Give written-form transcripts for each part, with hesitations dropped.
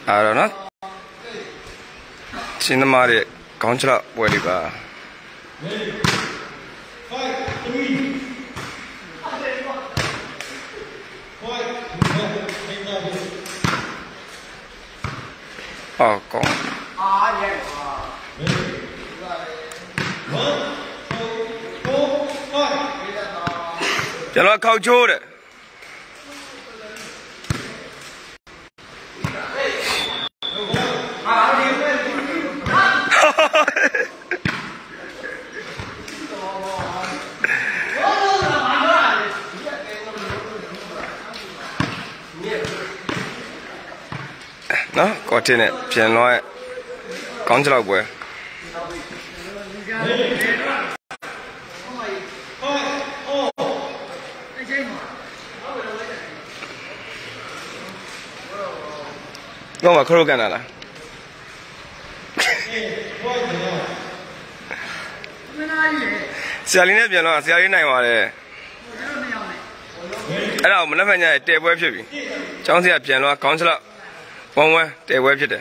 I don't know. Cinemari contra Weliba. Oh, come on. You're not Coach Jordan. No, got in it. Piano, contra boy. No, ma croga nada. Se alinea piano, se alinea igual. Era un nafanya te boy pipi. Chance ya piano, contra. One way, they were it.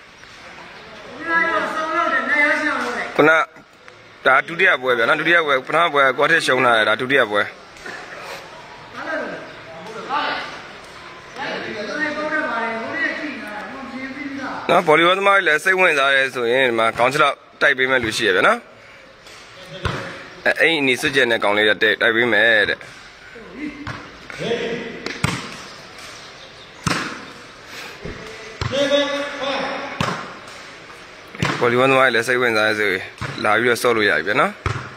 Kuna that to the boy, not to the way, Pana, got a show now, to the boy. No, Polly was my less when I so in my council type in Lucia, no? Ain't needs to generate only that day, I be mad. Polly one while as I went as a live solo, you know?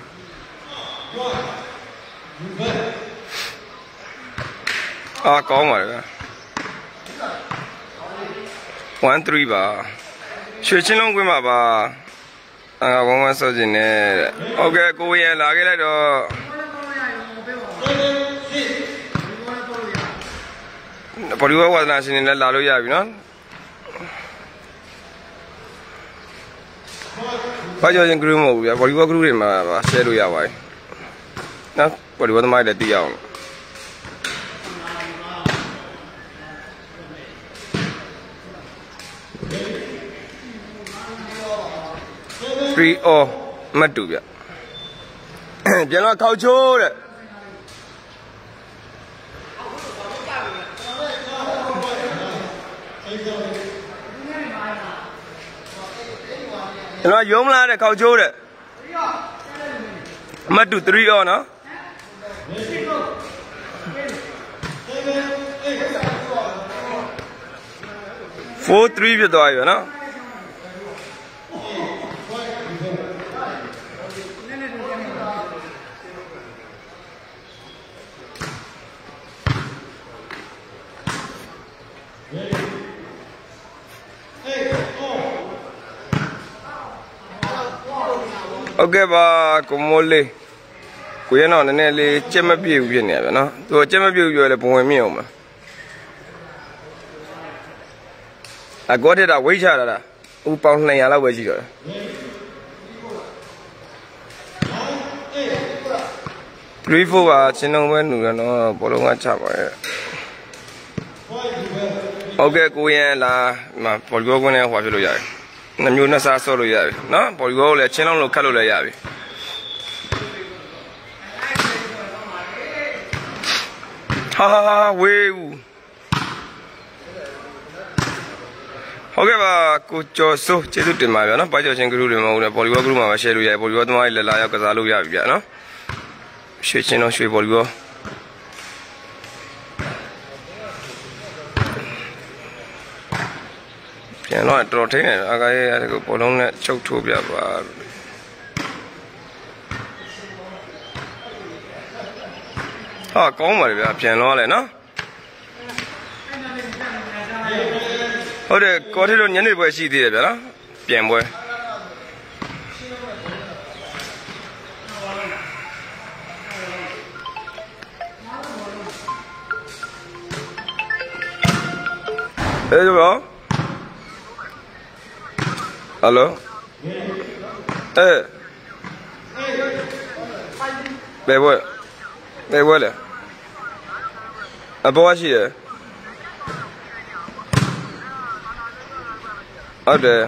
Ah, come on. 1-3 bar. Switching on with my bar. I want so in it. Okay, go here, like it or Polly was not in the Laluya, you know? Why are you in Grumo? What you grew in my said we are why? Not what you want my let the young. Three or Matuga. General Couch. You know, young lad, Coach Jordan. Must do 3 or no? Four, 3 with you know? Okay, ba, como le. Kuya no, nene chema biu bien ya, no. Tu chema biu yo le pongo mío ma. Agora da wei cha da. U pao 200 လောက်ပဲရှိတော့တယ်3-4ပါချင်းလုံးပဲနူရနော်ဘောလုံးကချပါရဲ့ဟုတ်ကဲ့ကိုရန်လာဘောလီဘောကွင်းနဲ့ဟွာဖြစ်လို့ရတယ်နှမျိုးနှစ်စားဆော့လို့ရပြီနော်ဘောလီဘောကိုလည်းချင်းလုံးလို့ခတ်လို့လည်းရပြီဟာဝေးဦးဟုတ်ကဲ့ပါကိုကျော်စိုးကျေးဇူးတင်ပါဗျာနော်ဘာကျော်ချင်းဂရုတွေမဟုတ်ဘူးဘောလီဘောဂရုမှာပဲ share လို့ရတယ်ဘောလီဘောသမားတွေလည်းလာရောက်ကစားလို့ရပြီဗျာနော်ရွှေချင်းတော့ရွှေဘောလီဘောပြန်တော့တော်ထိန်နေအကားရဲ့ကိုဘောလုံးနဲ့ချုပ်ထိုးပြပါဟာကောင်းပါလေဗျာပြန်တော့လဲနော်ဟုတ်တယ်ကော်ထီတို့ညနေပွဲရှိသေးတယ်ဗျာနော်ပြန်ပွဲအေးကြောဟယ်လိုဘယ်ပွဲလဲအပေါ်ရှိရဟုတ်တယ်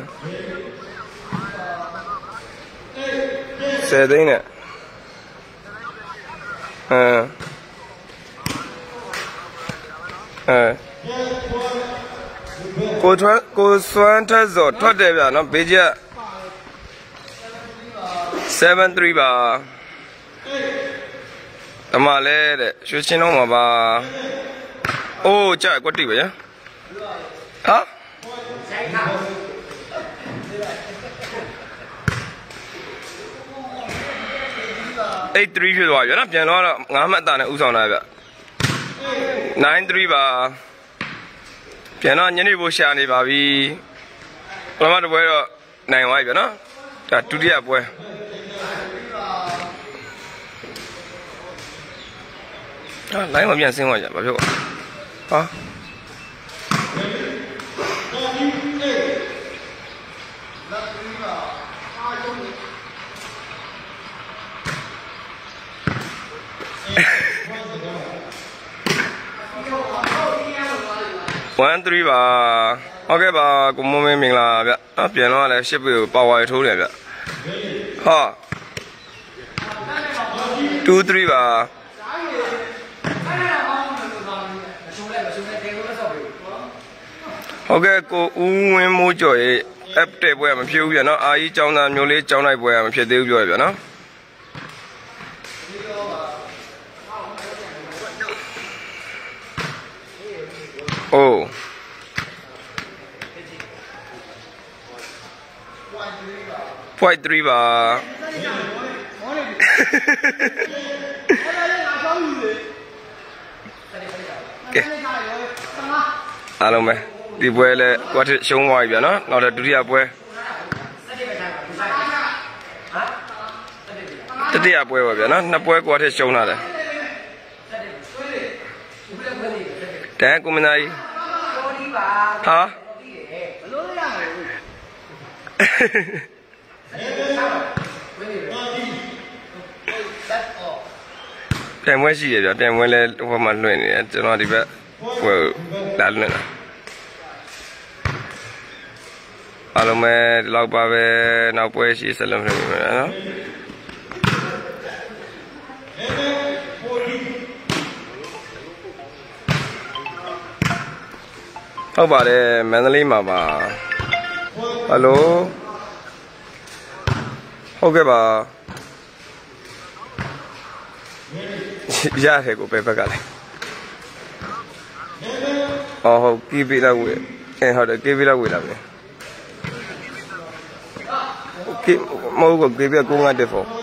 10သိန်းနဲ့ကိုစွမ်းထက်စောထွက်တယ်ဗျာနော်ဘေးချက်73ပါတမလဲတဲ့ရွှေချင်းလုံးမှာပါအိုးကြက်ကွက်တိပဲညာဟာ83ဖြစ်သွားပြီနော်ပြန်တော့9မှတ်တာနဲ့ဥဆောင်လာဗျ93ပါပြန်တော့ညနေဖို့ရှာနေပါပြီပထမတစ်ပွဲတော့နိုင်သွားပြီဗျနော်ဒါဒုတိယပွဲလိုင်းမပြန်ဆင်းသွားကြဘာဖြစ်လဲဟာ13ပါဟုတ်ကဲ့ပါကိုမမင်းမင်္ဂလာဗျပြန်တော့လည်းရှစ်ပေကိုပါဝါရထိုးတယ်ဗျဟာ23ပါဟုတ်ကဲ့ကိုဦးဝင်းမိုးကျော်ရဲ့ app တဲ့ပွဲမဖြစ်ဘူးဗျနော်အာကြီးចောင်းသားမျိုးလေးចောင်းလိုက်ပွဲမဖြစ်သေးဘူးပြောရဗျနော်အိုး0.3ပါကဲအားလုံးပဲဒီပွဲလဲကွာထရှုံးသွားပြီဗျာနော်နောက်တော့ဒုတိယပွဲတတိယပွဲပါဗျာနော်နှစ်ပွဲကွာထရှုံးလာတယ်တဲကိုမနာကြီးဟာပြန်ပွဲရှိရဗျပြန်ပွဲလဲဟိုမှာလွှင့်နေတယ်ကျွန်တော်ဒီဘက်ဟိုလာလွှင့်တာအားလုံးပဲဒီလောက်ပါပဲနောက်ပွဲရှိဆက်လက်လုပ်နေမှာနော်ဟုတ်ပါတယ်မန္တလေးမှာပါဟယ်လိုဟုတ်ကဲ့ပါရတယ်ကိုပဲဘက်ကလည်းအော်ဟုတ်ကီးပေးလောက်ဝေးဟုတ်တယ်ကီးပေးလောက်ဝေးလာပြီကီးမဟုတ်ကီးပေးကိုငါတက်ဖို့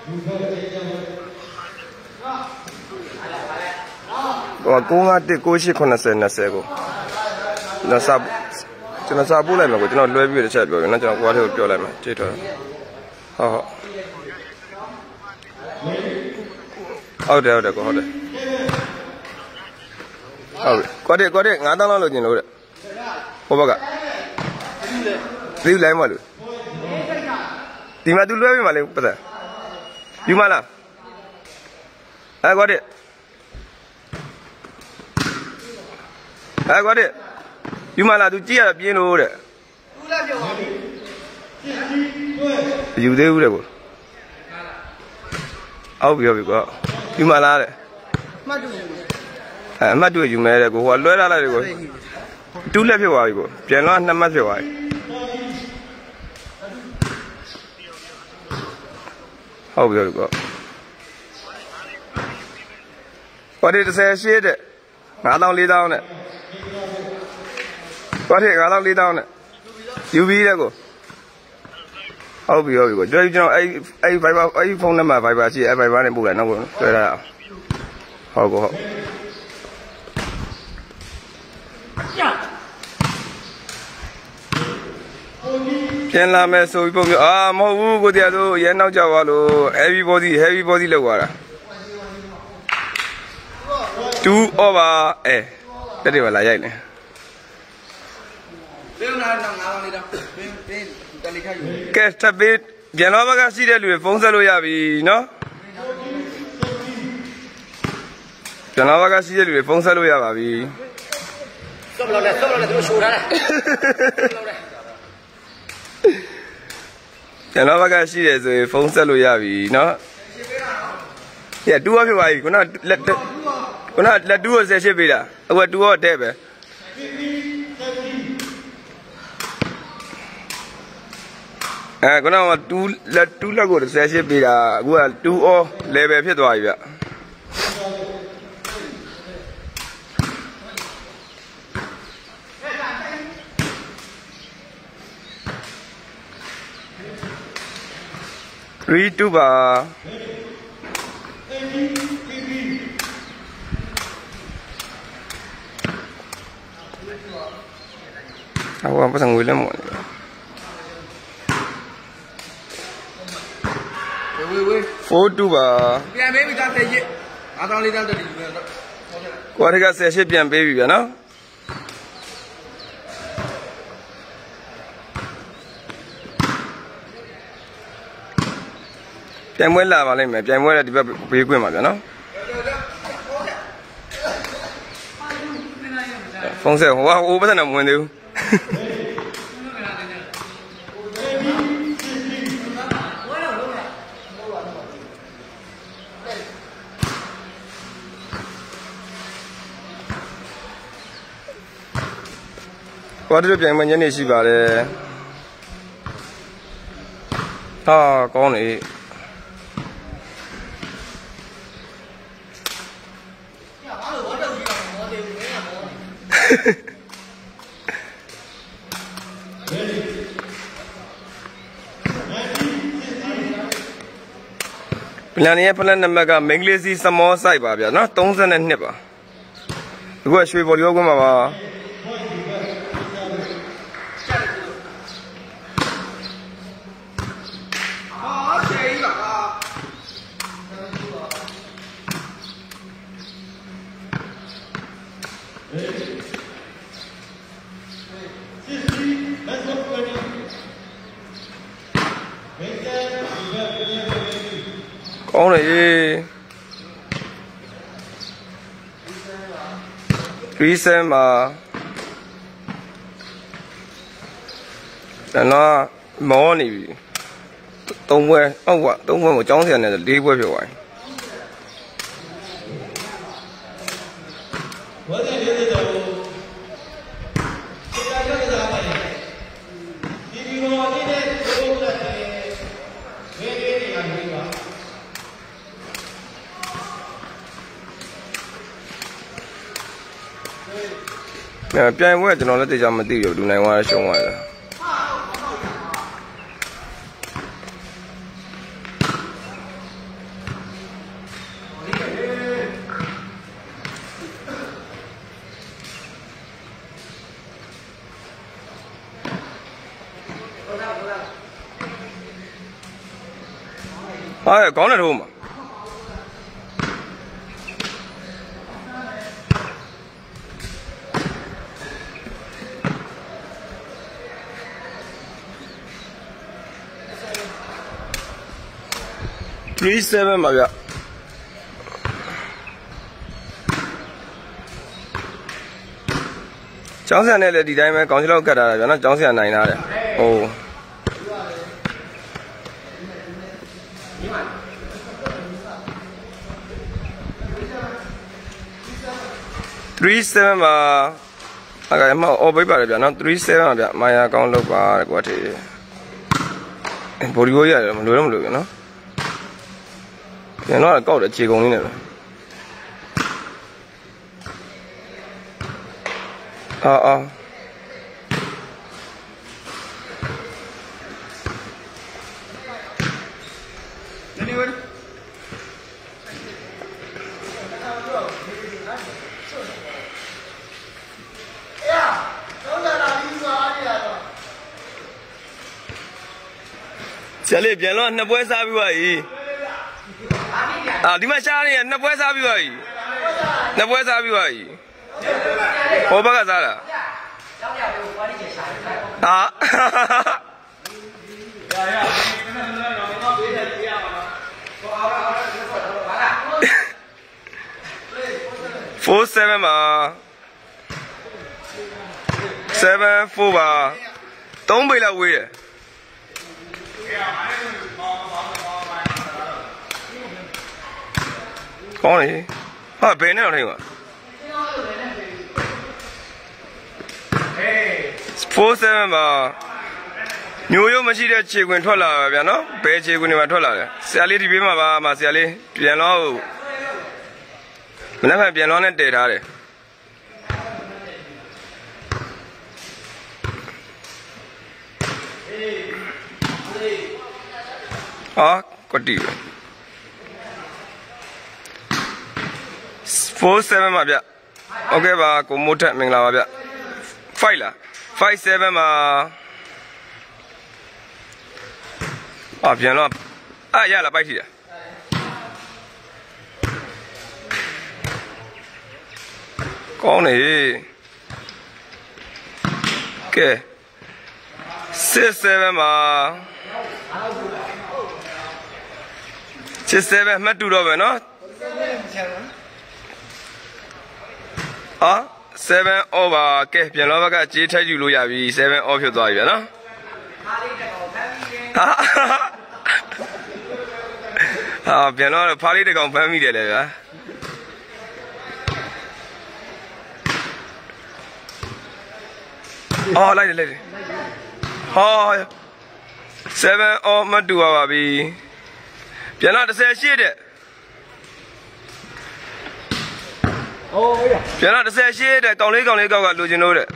ကိုငါတက်9890ကိုကျွန်တော်စာပို့လိုက်မှာကိုကျွန်တော်လွှဲပြီးတစ်ချက်ပြောရင်နော်ကျွန်တော်ကွာထဲကိုပြောလိုက်မှာကြည့်တော့ဟုတ်တယ်ကိုဟုတ်တယ်ဟုတ်ပြီကွာတဲ့9000လောက်လို့ကျင်လို့တဲ့ဟိုဘက်ကဒီလိုင်းမလို့ဒီမှာ तू လွှဲပြီးမှလေပတ်သက်ယူမလားကွာတဲ့ကွာတဲ့ယူမလား तू ကြည့်ရတာပြင်းလို့တဲ့ယူသေးဘူးတဲ့ကိုအောက်ပြောပြီကွာယူမလားတဲ့မှတ်တူအမှတ်တူယူမဲတဲ့ကိုဟိုကလွှဲထားလိုက်တယ်ကိုတူးလက်ဖြစ်သွားပြီကိုပြန်တော့2မှတ်ဖြစ်သွားပြီဟုတ်ပြီကွာဘာဒီ30ရှိတဲ့9000 4000နဲ့ဘာဒီ9000 4000နဲ့ယူပြီးတဲ့ကိုဟုတ်ပြီကိုကျွန်တော်အဲ့ Viber အဲ့ဖုန်းနံပါတ် Viber ရှိအဲ့ Viber နဲ့ပို့လိုက်နော်ကိုတွေ့ရအောင်ဟုတ်ကိုဟုတ်ပြန်လာမယ်ဆိုပြီးပုံမျိုးမဟုတ်ဘူးကိုတရားတို့ရဲနောက်ကြပါလို့ heavy body လောက်သွားတာ2 over တက်တယ်ပါလာရိုက်နေပြန်လာတော့9000လေးတော့တလိခိုက်ကဲတပ်ပေးပြန်တော့ဘက်ကရှိတဲ့လူတွေဖုန်းဆက်လို့ရပြီနော်ပြန်တော့ဘက်ကရှိတဲ့လူတွေဖုန်းဆက်လို့ရပါပြီစောဘလောက်လဲသူတို့ရှိုးထားတယ်ပြန်တော့ဘက်ကရှိတယ်ဆိုရင်ဖုန်းဆက်လို့ရပြီနော်။တူရောဖြစ်သွားပြီခုနလက်တူကိုဆက်ရှစ်ပေးတာအခုတူရောတဲ့ပဲခုနကတူလက်ကိုဆက်ရှစ်ပေးတာအခုကတူအော level ဖြစ်သွားပြီဗျ3-2ပါအခုပတ်စံငွေလည်းမဝင်4-2ပါပြန်ပေးပြီသား10ရစ်အားတောင်းလေးတောင်းတက်တယ်ယူရတော့ကိုရက10ရစ်ပြန်ပေးပြီဗျာနော်ပြိုင်ပွဲလာပါလိမ့်မယ်ပြိုင်ပွဲလည်းဒီဘက်ဘေးကွင်းပါဗျာနော်ဖုန်းဆက်ဟိုပတ်စံတော့မဝင်သေးဘူးဘာတို့ပြိုင်ပွဲညနေရှိပါတယ်ဟာကောင်းနေပလန်ရဲ့ပလန်နံပါတ်ကမင်္ဂလေးစီ small size ပါဗျာနော်32ပါအခုကရွှေဘော်လီယောကွင်းမှာပါကောင်းတယ်3-7ပါကျွန်တော်မောနေပြီ3ပွဲဟုတ်ကွာ3ပွဲကိုကျောင်းဆရာနဲ့4ပွဲဖြစ်သွားပြီပြိုင်ပွဲကျွန်တော်လည်းသိကြမသိဘူးလူနိုင်သွားရှုံးသွားတယ်ဟာကောင်းတယ်တော့မှာ3-7ပါဗျကျောင်းဆရာနဲ့လည်းဒီတိုင်းပဲကောင်းချီလောက်ကတ်ထားတာဗျာနော်ကျောင်းဆရာနိုင်ထားတယ်ဟို3-7ပါအဲ့ဒါမှအော်ပိတ်ပါတယ်ဗျာနော်3-7ပါဗျမာယာကောင်းလုပ်ပါတဲ့ကွာထေဘော်ဒီကိုရတယ်မလွယ်တော့မလို့ဗျာနော်ပြန်တော့ကောက်တယ်ခြေကုန်လေးနဲ့ပဲအာဆရာလေးပြန်တော့2ပွဲစားပြီးပါပြီဒီမှာရှားနေရ2ပွဲစားပြီးပါပြီ2ပွဲစားပြီးပါပြီဟိုဘက်ကစားလားဟာ4-7ပါ7-4ပါ3 ပေလောက်ဝေးတယ်ကောင်းလေဟာဘယ်နဲ့တော့ထိမှာ47မှာမျိုးရိုးမရှိတဲ့ခြေခွင်ထွက်လာပါဗျာနော်ဘယ်ခြေခွင်တွေမှာထွက်လာလဲဆရာလေးဒီဘေးမှာပါမှာဆရာလေးပြန်တော့မနေ့ကပြန်တော့နဲ့တည်ထားတယ်ဟာကွတီပဲ47မှာဗျโอเคပါကိုမိုးထက်မင်္ဂလာပါဗျ5လား57မှာပြန်တော့ရလာပိုက်ထီတာကောင်းနေကဲ67မှာ67မှတ်တူတော့ပဲနော်7 over ကဲပြန်တော့ဘက်ကကြေးထိုက်ယူလို့ရပြီ7 off ဖြစ်သွားပြီဗျာနော်ပြန်တော့ဖားလေးတစ်ကောင်ဖမ်းမိတယ်လေဗျာလိုက်တယ်7 off မတူပါပြီပြန်တော့18တဲ့ပြန်တော့18တဲ့ကောင်လေးကောက်ကလိုချင်လို့တဲ့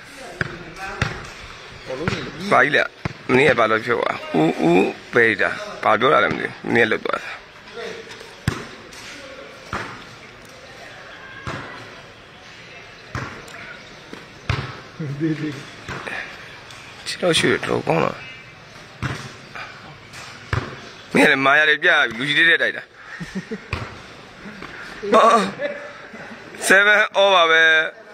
ဘာကြီးလဲမင်းရဲ့ဘာလို့ဖြစ်သွားဦးပဲတာဘာပြောတာလဲမသိဘူးမင်းရဲ့လွတ်သွားတာချီတော့ရှိတော့ကောင်းတော့မင်းလည်းမာရတယ်ပြလူကြီးတဲ့တိုက်တာ7 over ပဲ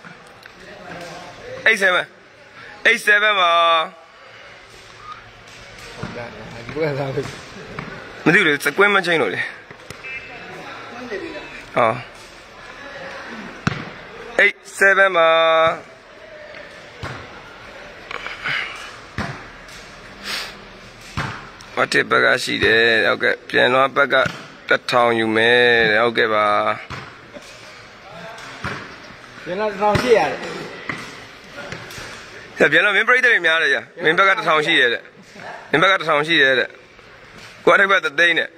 87မှာမသိဘူးလေစကွင်းမချင်းလို့လေ87မှာဘာတစ်ဘက်ကရှိတယ်ဟုတ်ကဲ့ပြန်တော့ဘက်က1000ယူမယ်ဟုတ်ကဲ့ပါပြန်တော့1000ရှိရတယ်ပြန်တော့မင်းပြိတ္တတွေများတယ်ကြာမင်းဘက်က1000ရှိရတဲ့မင်းဘက်က1000ရှိရတဲ့ကိုယ်တစ်ဘက်သိန်းနဲ့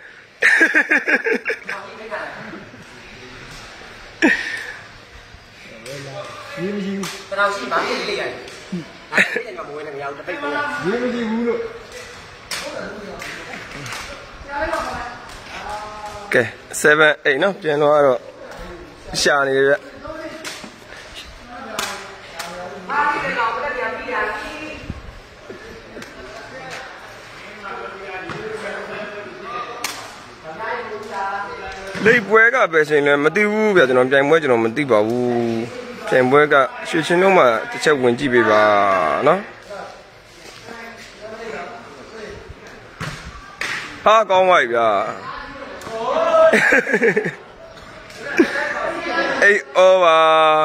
ရေမရှိဘူး1000ရှိမှမင်းလေးရတယ်အဲ့ဒီကမဝဲနဲ့မရဘူးတစ်ပိတ်တော့ရေမရှိဘူးလို့ကဲ7 8နော်ပြန်တော့ကတော့ရှာနေတယ်ဗျလိပ်ပွဲကပဲချိန်လဲမသိဘူးဗျကျွန်တော်ပြိုင်ပွဲကျွန်တော်မသိပါဘူးပြိုင်ပွဲကရွှေချင်းလုံးမှာတစ်ချက်ဝင်ကြည့်ပေးပါနော်ကောင်းပါပြီဗျာ8 over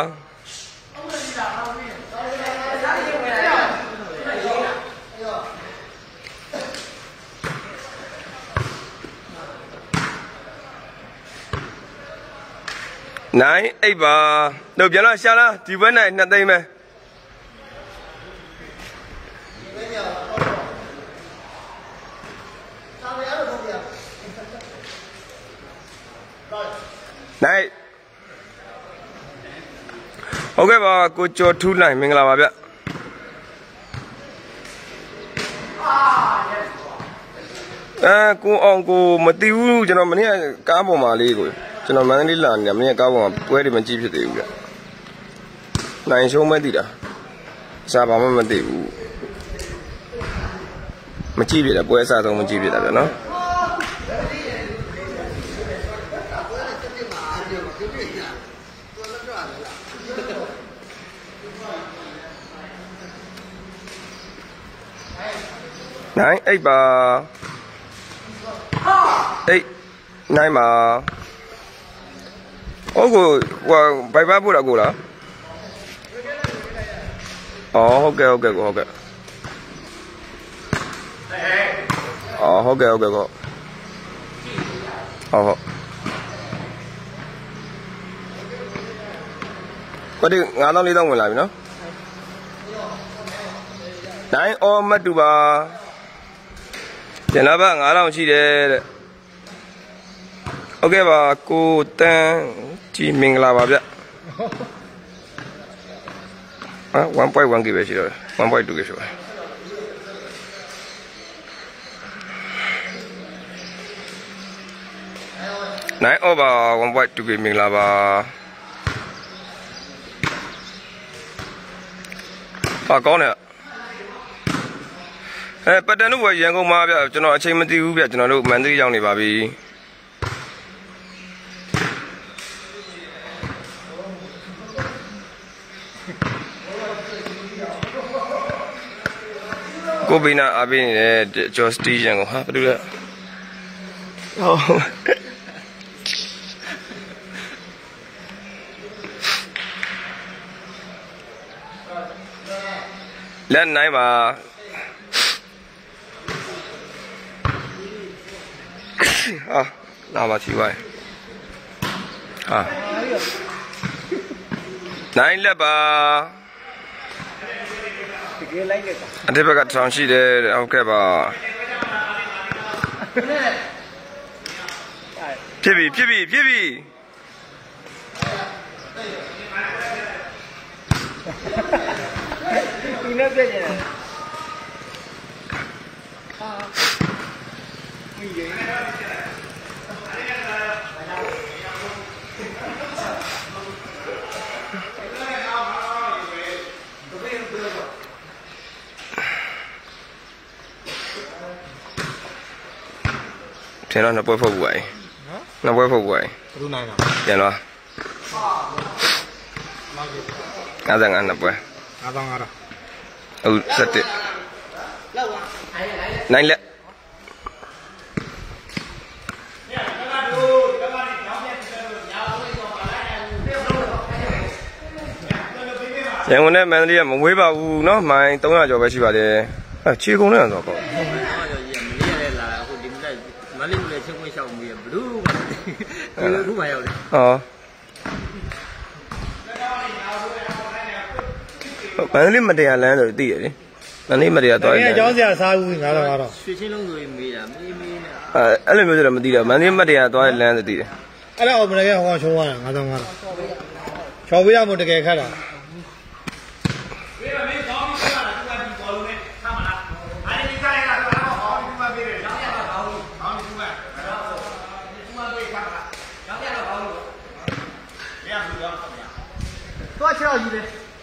9 8ပါတော့ပြန်လာရှာလားဒီဘက်၌2သိန်းပဲနိုင်ဟုတ်ကဲ့ပါကိုကျော်ထူးနိုင်မင်္ဂလာပါဗျကိုအောင်ကိုမသိဘူးကျွန်တော်မနေ့ကကားပေါ်မှာလေးကိုကျွန်တော်မန္တလေးလာနေတယ်မနေ့ကကားပေါ်မှာပွဲတွေမကြည့်ဖြစ်သေးဘူးဗျနိုင်ရှုံးမဲ့တည်တာစားဘာမှမသိဘူးမကြည့်ဖြစ်တာပွဲအစားဆုံးမကြည့်ဖြစ်တာဗျနော်9 8ပါ9ပါဟုတ်ကိုဘိုင်ဘတ်ပို့တာကိုလားဟုတ်ကဲ့ကိုဟုတ်ကဲ့ဟုတ်ကဲ့ကိုဟုတ် Có đi ngã tao đi tao ngồi lại nó. Nãy ôm mất đủ bà. Chỉ là bà ngã tao chỉ để. Ok bà cô tên chỉ mình là bà biết. 1.1 kgရှိတော့ 1.2 kg ရှိပါ9 over 1.2 kg မင်္ဂလာပါဟာကောင်းတယ်ပတ်တန်တို့ကရန်ကုန်မှာဗျကျွန်တော်အချိန်မသိဘူးဗျကျွန်တော်တို့မန္တလေးရောက်နေပါပြီကိုဘိနာအပင်းနဲ့ဂျော့စတီဂျန်ကိုဟာဘာလို့လဲလက်နိုင်ပါဟာလာပါချီဝိုင်းဟာနိုင်လက်ပါအတိဘကထောင်ရှိတယ်ဟုတ်ကဲ့ပါဖြစ်ပြီဒီနဲ့ပြည့်နေတယ် thế nó bơi phục vậy nó bơi phục vậy dạ nó ăn rằng ăn là bơi rất tuyệt nhanh lẹ vậy hôm nay mình đi một quế vào nó mà tối nào cho bé chị bảo để chia cũng nữa rồi cậu bạn lên mặt đè lên rồi tỉ đấy bạn lên mặt đè to đấy cháu già sao ngáo đâu anh lên bây giờ mà đi đâu bạn lên mặt đè to lên rồi tỉ đấy anh là mình cái hoa châu à ngáo đâu cháu bây giờ một cái khác à多少一的？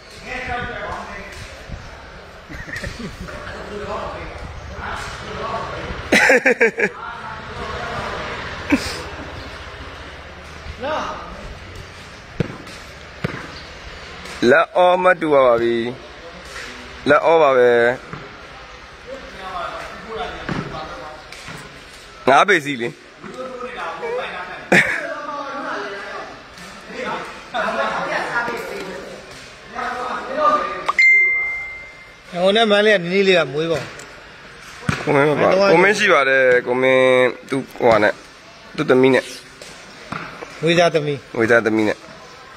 来哦，没多少呗，来哦吧呗，哪辈子哩？ 我那买了你哩没有？ 我们是吧的，我们都完了，都得明年。 为啥得明？ 为啥得明年？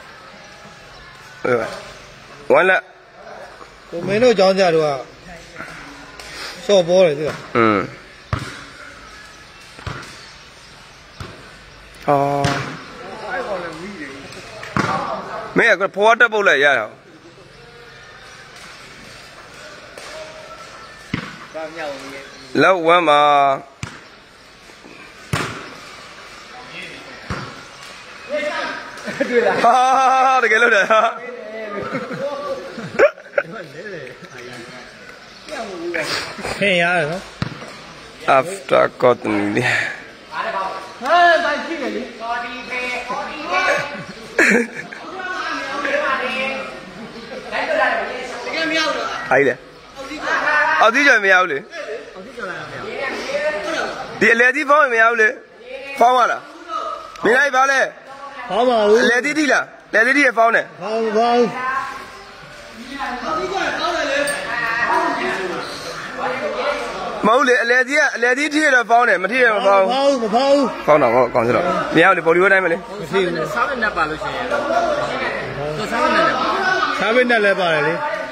完了。 我们那涨价的话，少包了对吧？ 嗯。哦。没有个破的不来呀。lâu quá mà được cái lúc này hey ya rồi after cotton đi ai đấy ở tí trời mèo đi đi lẹ tí phao mèo đi phao à là mình ai phao đấy phao mà lẹ tí đi là lẹ tí đi là phao này phao mẫu lẹ tí thi là phao này mà thi là phao phao nào còn chứ đâu mèo thì bỏ đi ở đây mà đi sáu mươi năm bao nhiêu? Tôi 6 mươi năm. စားပစ်နဲ့လည်းပါတယ်လေ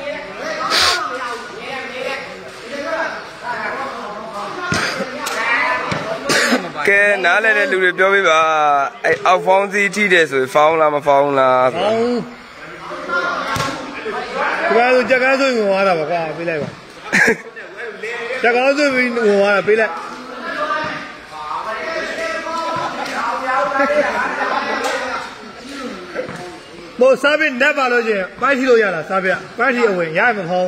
ကဲနားလဲတဲ့လူတွေပြောပြပါအဲ့အောက်ဖောင်းစီထိတယ်ဆိုဖောင်းလားမဖောင်းလားဖောင်းဒီမှာကြက်ကားဆိုဝင်သွားတာပါကွာပေးလိုက်ပါကြက်ကားဆိုဝင်သွားတာပေးလိုက်မို့စားပစ်နဲ့ပါလို့ချင်းပိုင်းထီလို့ရလားစားပစ်ပိုင်းထီအဝင်ရမဖောင်း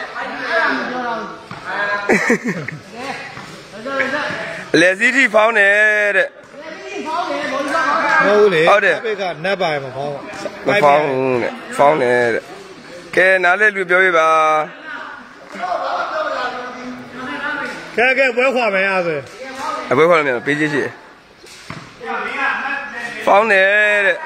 လက်စီထိဖောင်းတယ်တဲ့မဟုတ်လေဟုတ်တယ်စားပစ်ကနတ်ပါမဖောင်းမဖောင်းဘူးတဲ့ဖောင်းတယ်တဲ့ကဲနားလဲလူပြောပြပါကဲပွဲခွာမယ်အားဆိုအပွဲခွာမယ်ပေးကြည့်ရှိဖောင်းတယ်တဲ့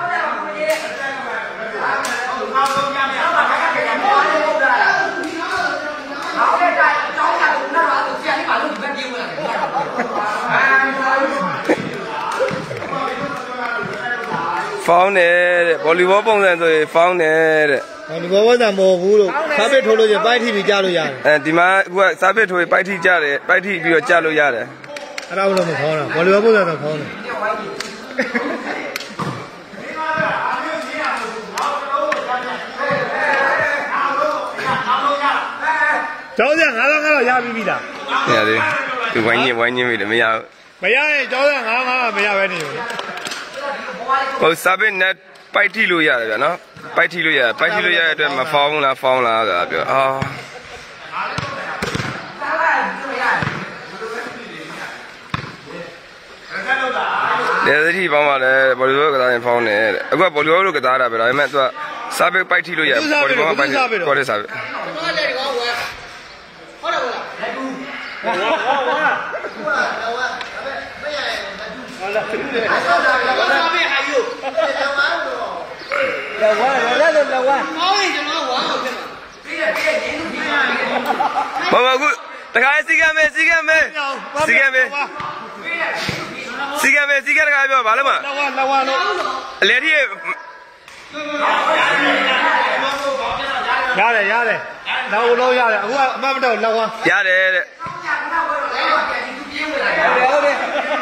ဖောင်းတယ်တဲ့ဗောလီဘောပုံစံဆိုရင်ဖောင်းတယ်တဲ့ဗောလီဘောပုံစံမဟုတ်ဘူးလို့စားပစ်ထိုးလို့ရင်ပိုက်ထိပြီးကြားလို့ရတယ်ဒီမှာအခုကစားပစ်ထိုးပိုက်ထိကြားတယ်ပိုက်ထိပြီးတော့ကြားလို့ရတယ်အဲ့ဒါလို့မဖောင်းတာဗောလီဘောပုံစံတော့ဖောင်းတယ်ကျောင်းစံ9000ကတော့ရပြီလားရတယ်သူဝိုင်းညင်းပြီလေမရဘူးမရရင်ကျောင်းစံ9000ကမရပဲနေဘူးဟိုစားပစ်နဲ့ပိုက်ထိလို့ရတယ်ဗျာနော်ပိုက်ထိလို့ရတယ်ပိုက်ထိလို့ရတဲ့အတွက်မဖောင်းလားဖောင်းလားဆိုတာပြောလက်စီပေါင်းပါလေဘောလီဘောကစားရင်ဖောင်းတယ်တဲ့အခုကဘောလီဘောလို့ကစားတာပဲဒါပေမဲ့သူကစားပစ်ပိုက်ထိလို့ရဘောလီဘောကပိုက်ခေါ်တဲ့စားပစ်ဘာကူတခါစီကမဲတခါပြောဘာလဲမလောက်ဝလို့အလဲထိရတယ်လောက်လုံးရတယ်အခုကအမတ်မတော့လောက်ဝရတယ်တဲ့ဟုတ်တယ်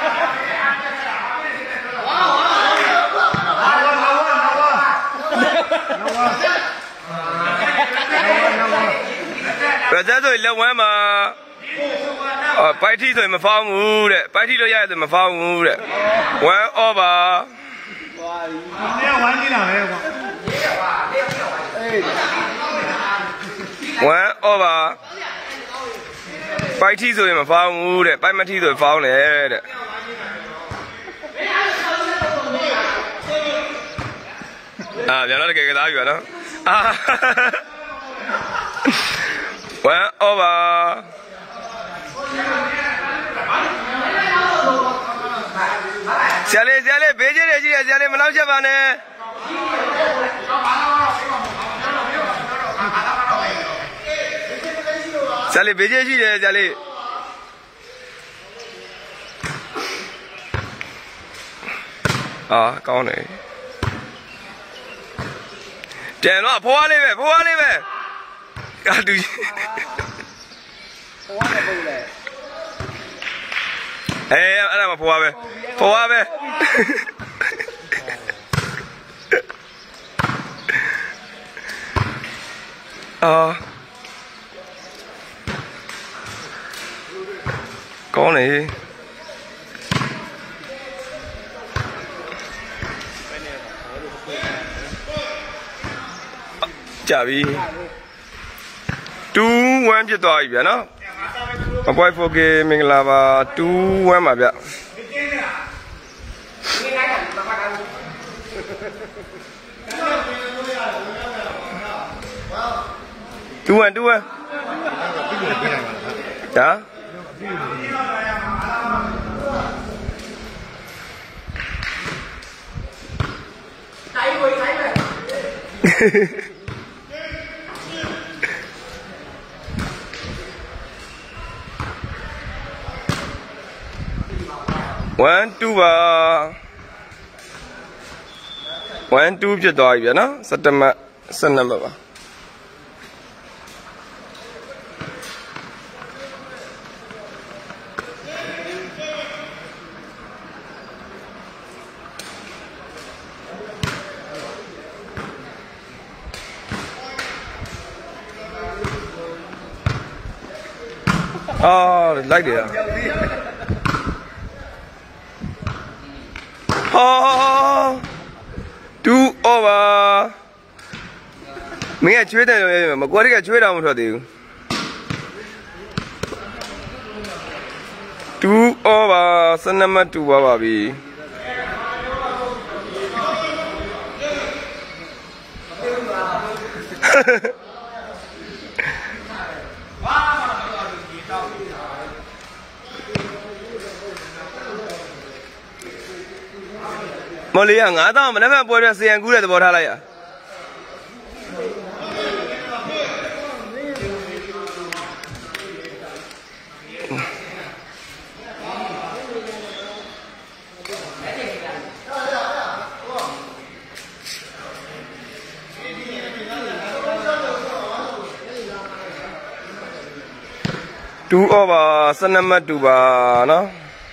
ဘယ်သက်ဆိုလက်ဝမ်းမှာပိုက်ထီဆိုရင်မဖောင်းဘူးတဲ့ပိုက်ထီလို့ရရဆိုမဖောင်းဘူးတဲ့1 over เนี่ยဝမ်းကြီးလာပဲကွာ 1 over ပိုက်ထီဆိုရင်မဖောင်းဘူးတဲ့ပိုက်မထီဆိုရင်ဖောင်းတယ်တဲ့ပြန်တော့တကယ်ကစားပြီပါနော်1 over ဆရာလေးဘေးကျနေကြည့်ရဆရာလေးမနှောက်ချက်ပါနဲ့ဆရာလေးဘေးကျရှိတယ်ဆရာလေးကောင်းတယ်တန်တော့ဖိုးလေးပဲကတူကြီးဖိုးနဲ့ပုံလဲအဲ့ဒါမဖိုးပဲကောင်းနေကြပြီ2-1ဖြစ်သွားပြီဗျာနော်အပွိုက် 4K မင်္ဂလာပါ2-1ပါဗျ2-1ဒါ1-2ပါ1-2ဖြစ်သွားပြီဗျာနော်17မှတ် 12မှတ်ပါလိုက်တယ်2 over မင်းကကျွေးတယ်မကွာတွေကကျွေးတာမထွက်သေးဘူး2 over 12မှတ်2ပါပြီမော်လီက9000မနေ့ကပွဲတဲ့စီယန်ကူးတဲ့သဘောထားလိုက်ရ2 over 12မှတ်2ပါနော်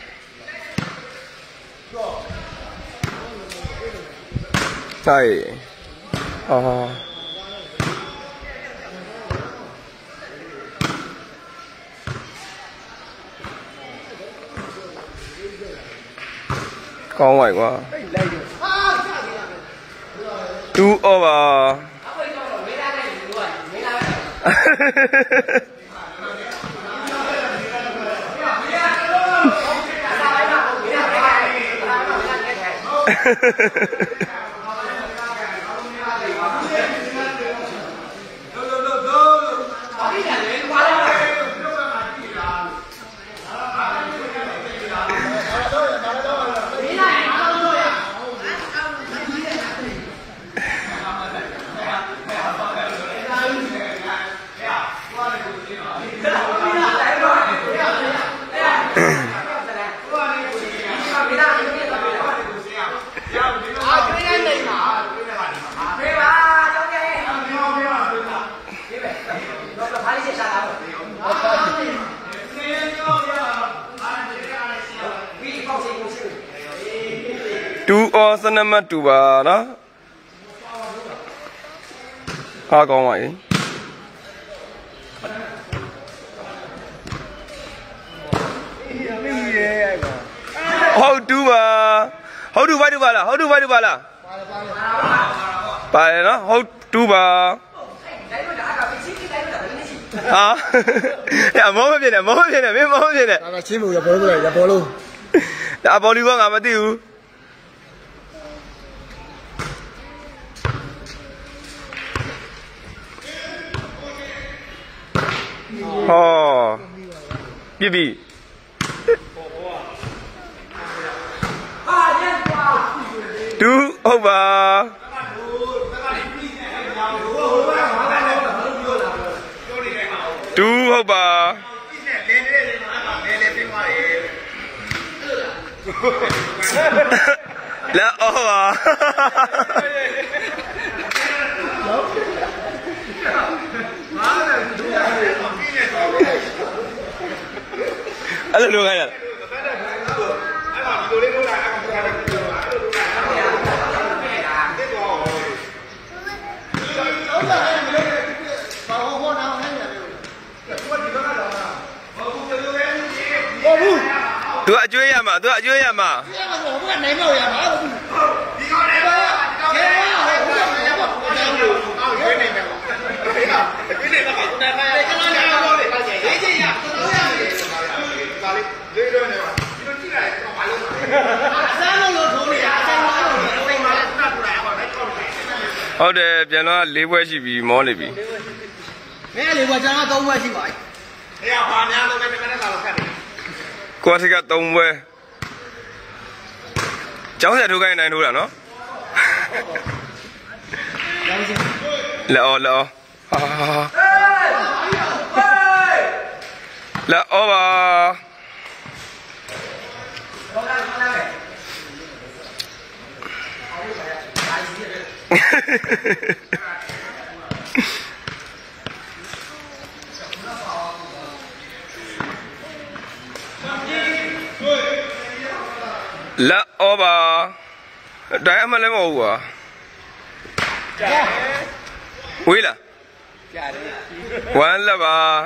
ใช่ကောင်းပါကွာ2 over 2 or 12မှတ်2ပါနော်ဟာကောင်းပါပြီဟုတ်2ပါဟုတ်2ပါလားဟုတ်2ပါလားပါတယ်နော်ဟုတ်2ပါဟာရမောမဖြစ်နဲ့မင်းမောမဖြစ်နဲ့ဒါကချင်းလို့ရဘောလို့ရဘောလို့ဒါဘောလီဘောငါမသိဘူးဟောပြပြီ2ဟုတ်ပါ2ဟုတ်ပါလာအော်ပါအဲ့လိုခိုင်းရသူအကျွေးရမှာဘုကနိုင်မောက်ရမှာဒီကောင်လည်းပါခဲရအောင်ဘုကနိုင်မောက်အောင်ရွေးနိုင်မယ်ရွေးနိုင်မှာကိုနိုင်မယ်ကျွန်တော်လည်းပြောတယ်ရေးချင်ရတော်ရမယ်ဒါလေးလေးတော့နေပါဒီလိုကြည့်လိုက်တော့ဘာလို့အစမ်းလို့ထိုးနေတာအစမ်းလို့ထိုးမှာလည်းတွတ်လာပါမယ်ဟုတ်တယ်ပြန်တော့၄ဘွဲရှိပြီမောနေပြီမင်းက၄ဘွဲကျွန်တော်၃ဘွဲရှိပါပြီအေးဟာများလို့ပဲတစ်ခါနဲ့သာလို့ခတ်တယ်ကိုယ်က3ဘွဲကျောင်းဆက်ထိုးခိုင်းနိုင်ထိုးတာနော်လောဟာလောပါ over diamond over. Willa. One lover.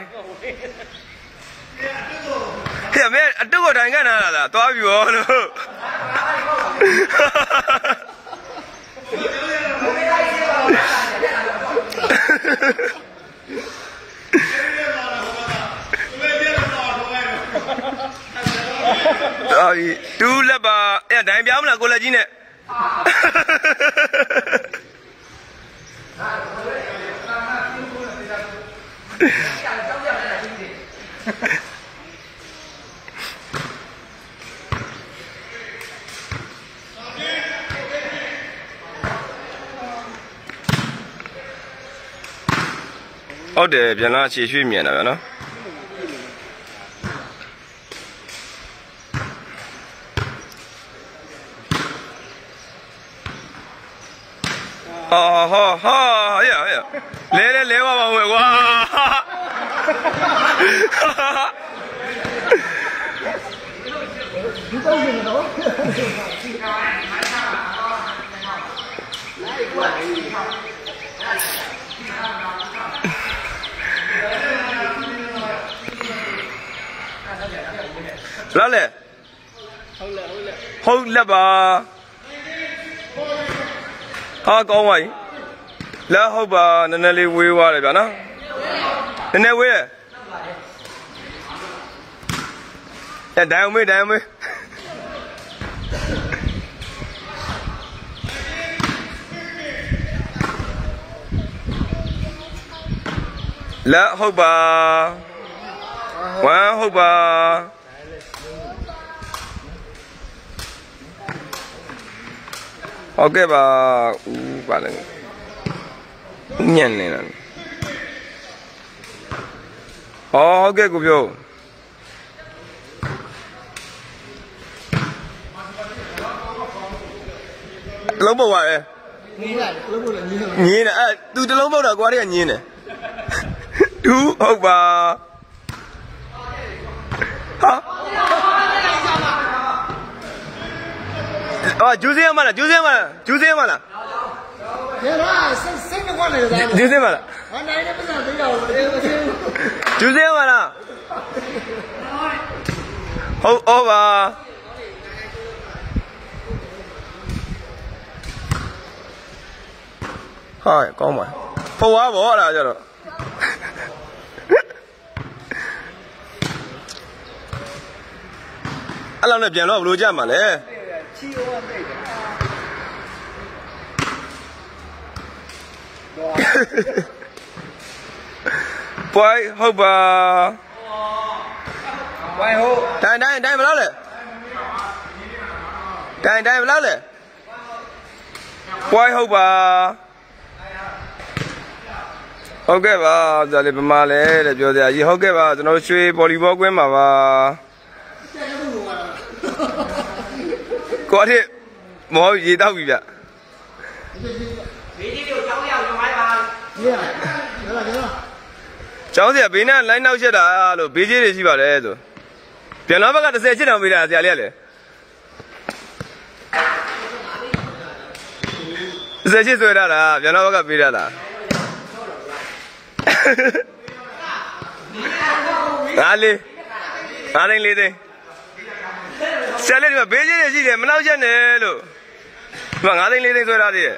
Here, man, I do what I can. To have you all. Two laba, yeah, I'm not going to oh, the piano, she's with me, no? Oh, yeah. Let it live away. Lale. Hold the how go away? La hoba, Nanelli, we were gonna. And then where? Down me. La hoba. One hoba. Okay, ba, paling nyen ni. Oh, okay, kubyo. Telung bau eh? Ni lah, tu telung bau dah gua dia ni. Tu, apa? Ha? Oh, juice yang mana? Juice mana? Ya lah, sen nak mana? Juice mana? Mana ini pasal dia? Juice yang mana? Oh, ba. Hai, có mà. Phô quá bỏ ra cho rồi. Anh làm đẹp chuyện nó lùi ra mà nè. Quay hộp à. Quay hộp. Đây mà lấy lên. Đây mà lấy lên. Quay hộp à. Ok ba, giờ thì mà lẽ để cho gì ok ba, cho nó chơi volleyball quên mà ba. Có thể mọi gì đâu bị vậy. Cháu thì bên này lấy nào chơi đã, rồi bây giờ thì gì bảo đấy rồi. Bây giờ nó bắt cái xe nào bây giờ gì đấy. Xe rồi đó là, bây giờ nó bắt cái bây giờ là. Ali, anh lấy đi. Xe lên mà bây giờ thì gì đấy, mà nào chơi nè lo. Mà anh lấy đi rồi ra đi.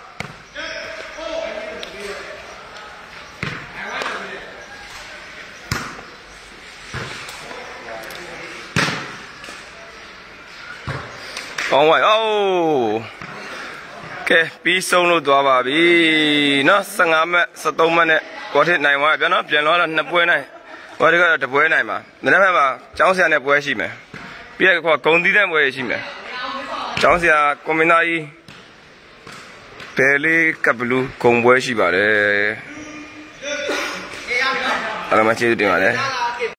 Oh my, oh. Okay, pi sông luôn tua bà bi, nó sang ám sát tông mà nè, có thể này mà biết nó biến nó là nắp bưởi này, có thể cái bưởi này mà, nên là mà cháu sẽ nắp bưởi gì mà, bây giờ có công ty nắp bưởi gì mà, cháu sẽ có mình này, pele kablu công bưởi gì vậy đấy, anh mà chơi được mà đấy.